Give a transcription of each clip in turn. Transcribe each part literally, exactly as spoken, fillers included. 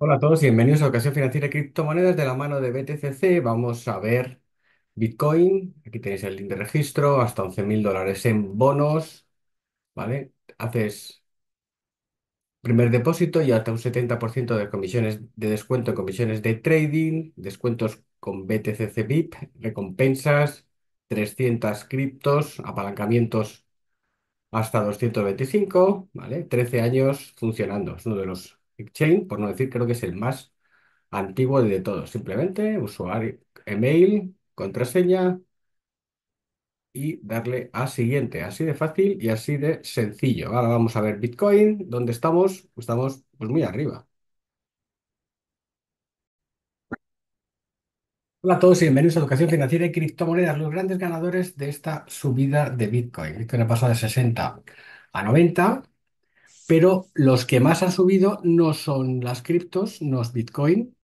Hola a todos y bienvenidos a Ocasión Financiera y Criptomonedas de la mano de B T C C. Vamos a ver Bitcoin. Aquí tenéis el link de registro, hasta once mil dólares en bonos, ¿vale? Haces primer depósito y hasta un setenta por ciento de comisiones de descuento en comisiones de trading, descuentos con B T C C V I P, recompensas, trescientas criptos, apalancamientos hasta doscientos veinticinco, ¿vale? trece años funcionando. Es uno de los exchange, por no decir, creo que es el más antiguo de todos. Simplemente usuario, email, contraseña y darle a siguiente. Así de fácil y así de sencillo. Ahora vamos a ver Bitcoin. ¿Dónde estamos? Estamos pues muy arriba. Hola a todos y bienvenidos a Educación Financiera y Criptomonedas, los grandes ganadores de esta subida de Bitcoin. Bitcoin ha pasado de sesenta a noventa, pero los que más han subido no son las criptos, no es Bitcoin.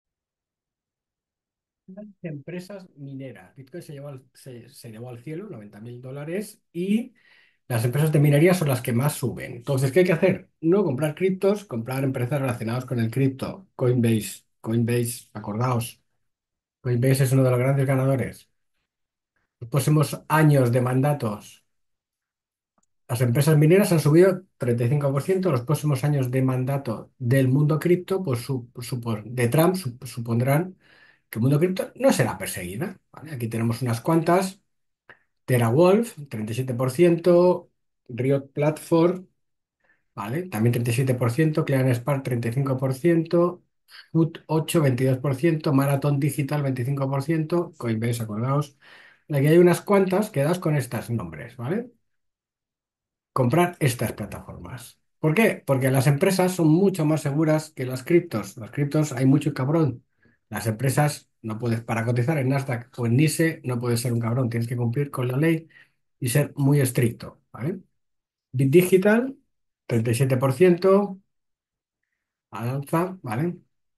Empresas mineras. Bitcoin se llevó al, se, se llevó al cielo, noventa mil dólares, y las empresas de minería son las que más suben. Entonces, ¿qué hay que hacer? No comprar criptos, comprar empresas relacionadas con el cripto. Coinbase, Coinbase, acordaos, Coinbase es uno de los grandes ganadores. Los próximos años de mandatos, las empresas mineras han subido treinta y cinco por ciento. Los próximos años de mandato del mundo cripto, pues su- supo- de Trump, sup- supondrán que el mundo cripto no será perseguida, ¿vale? Aquí tenemos unas cuantas. TeraWolf, treinta y siete por ciento, Riot Platform, ¿vale? También treinta y siete por ciento, CleanSpark treinta y cinco por ciento, Food ocho, veintidós por ciento, Marathon Digital veinticinco por ciento, Coinbase, acordaos. Aquí hay unas cuantas, quedaos con estos nombres, ¿vale? Comprar estas plataformas. ¿Por qué? Porque las empresas son mucho más seguras que las criptos. Las criptos hay mucho cabrón. Las empresas no puedes, para cotizar en Nasdaq o en NYSE, no puedes ser un cabrón, tienes que cumplir con la ley y ser muy estricto, ¿vale? Bit Digital, treinta y siete por ciento al alza, ¿vale?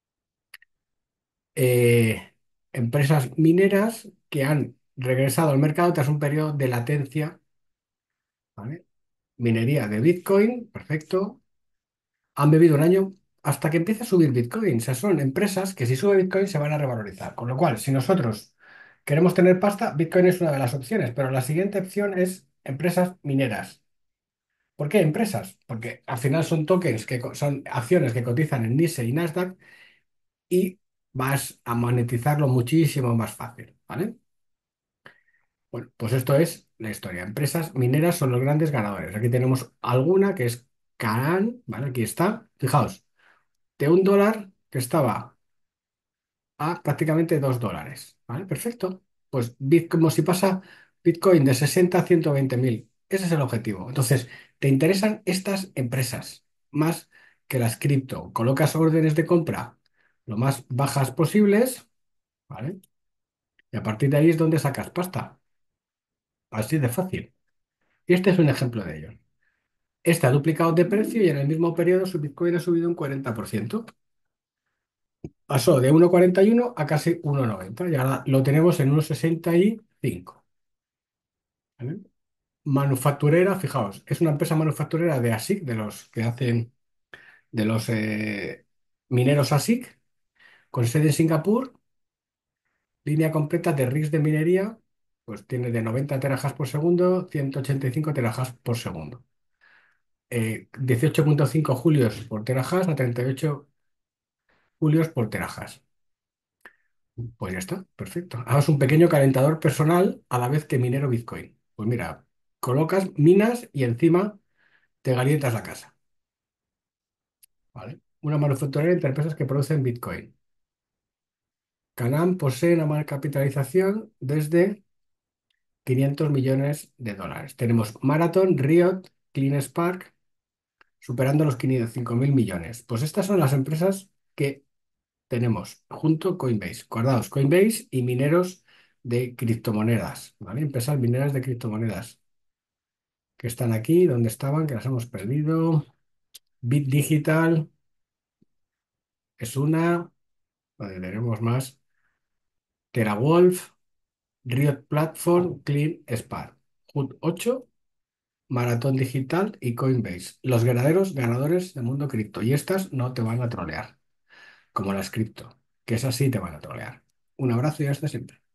Eh, empresas mineras que han regresado al mercado tras un periodo de latencia, ¿vale? Minería de Bitcoin, perfecto. Han bebido un año hasta que empiece a subir Bitcoin. O sea, son empresas que si sube Bitcoin se van a revalorizar. Con lo cual, si nosotros queremos tener pasta, Bitcoin es una de las opciones, pero la siguiente opción es empresas mineras. ¿Por qué empresas? Porque al final son tokens que co- son acciones que cotizan en NYSE y Nasdaq y vas a monetizarlo muchísimo más fácil, ¿vale? Bueno, pues esto es la historia. Empresas mineras son los grandes ganadores. Aquí tenemos alguna que es Canaan, ¿vale? Aquí está. Fijaos, de un dólar que estaba a prácticamente dos dólares, ¿vale? Perfecto. Pues Bit, como si pasa Bitcoin de sesenta a ciento veinte mil. Ese es el objetivo. Entonces, ¿te interesan estas empresas más que las cripto? Colocas órdenes de compra lo más bajas posibles, ¿vale? Y a partir de ahí es donde sacas pasta. Así de fácil. Y este es un ejemplo de ello. Este ha duplicado de precio y en el mismo periodo su Bitcoin ha subido un cuarenta por ciento. Pasó de uno coma cuarenta y uno a casi uno coma noventa y ahora lo tenemos en uno coma sesenta y cinco, ¿vale? Manufacturera, fijaos, es una empresa manufacturera de ASIC, de los que hacen, de los eh, mineros ASIC, con sede en Singapur, línea completa de rigs de minería, pues tiene de noventa terahash por segundo, ciento ochenta y cinco terahash por segundo. Eh, dieciocho punto cinco julios por terahash a treinta y ocho julios por terahash. Pues ya está, perfecto. Hagas un pequeño calentador personal a la vez que minero Bitcoin. Pues mira, colocas, minas y encima te calientas la casa, ¿vale? Una manufacturera entre empresas que producen Bitcoin. Canam posee una marca capitalización desde quinientos millones de dólares. Tenemos Marathon, Riot, CleanSpark, superando los quinientos cinco mil millones. Pues estas son las empresas que tenemos junto Coinbase. Acordaos, Coinbase y mineros de criptomonedas, ¿vale? Empresas mineras de criptomonedas que están aquí, donde estaban, que las hemos perdido. Bit Digital es una, donde tenemos más. TeraWolf, Riot Platform, CleanSpark, H U D ocho, Maratón Digital y Coinbase. Los ganaderos ganadores del mundo cripto. Y estas no te van a trolear. como las cripto, que esas sí te van a trolear. Un abrazo y hasta siempre.